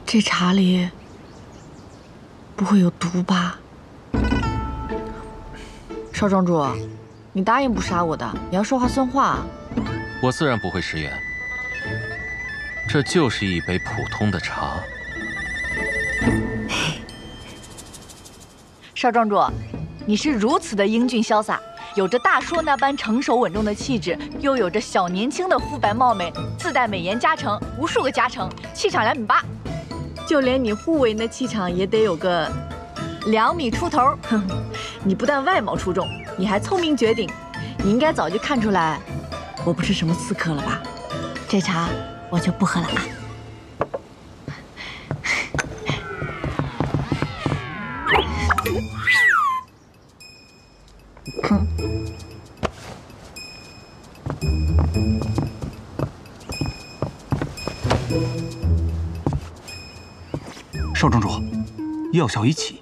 这茶里不会有毒吧？少庄主，你答应不杀我的，你要说话算话。 我自然不会食言，这就是一杯普通的茶。 少庄主，你是如此的英俊潇洒，有着大叔那般成熟稳重的气质，又有着小年轻的肤白貌美，自带美颜加成，无数个加成，气场2.8米，就连你护卫那气场也得有个2米出头。你不但外貌出众，你还聪明绝顶，你应该早就看出来我不是什么刺客了吧？这茶我就不喝了啊。 少庄主，药效已起。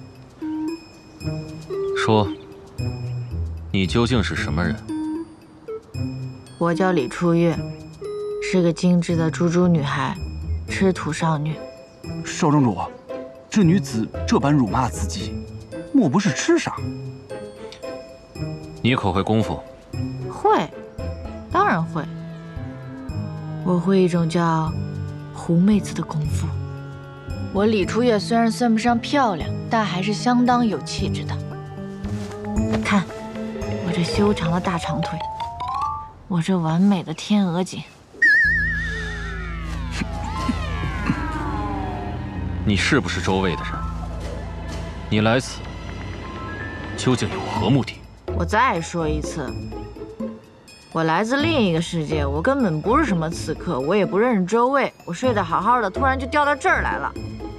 说，你究竟是什么人？ 我叫李初月，是个精致的猪猪女孩，吃土少女。 少庄主，这女子这般辱骂自己，莫不是痴傻？ 你可会功夫？ 会，当然会。我会一种叫狐妹子的功夫。我李初月虽然算不上漂亮，但还是相当有气质的。看，我这修长的大长腿，我这完美的天鹅颈。 你是不是周卫的人？你来此究竟有何目的？ 我再说一次，我来自另一个世界，我根本不是什么刺客，我也不认识周卫。我睡得好好的，突然就掉到这儿来了。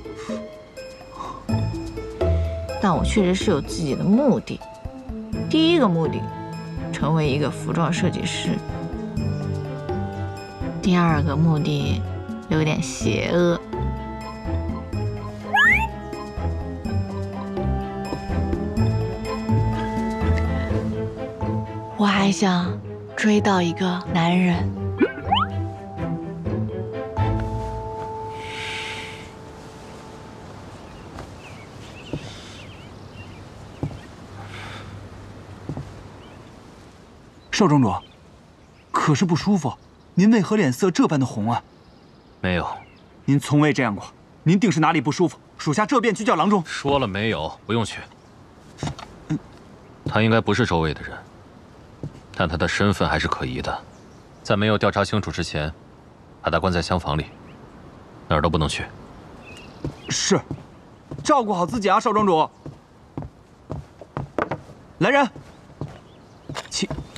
但我确实是有自己的目的。第一个目的，成为一个服装设计师。第二个目的，有点邪恶。我还想追到一个男人。 少庄主，可是不舒服？您为何脸色这般的红啊？ 没有。 您从未这样过，您定是哪里不舒服。属下这便去叫郎中。 说了没有？不用去。他应该不是周卫的人，但他的身份还是可疑的。在没有调查清楚之前，把他关在厢房里，哪儿都不能去。 是，照顾好自己啊，少庄主。来人，请。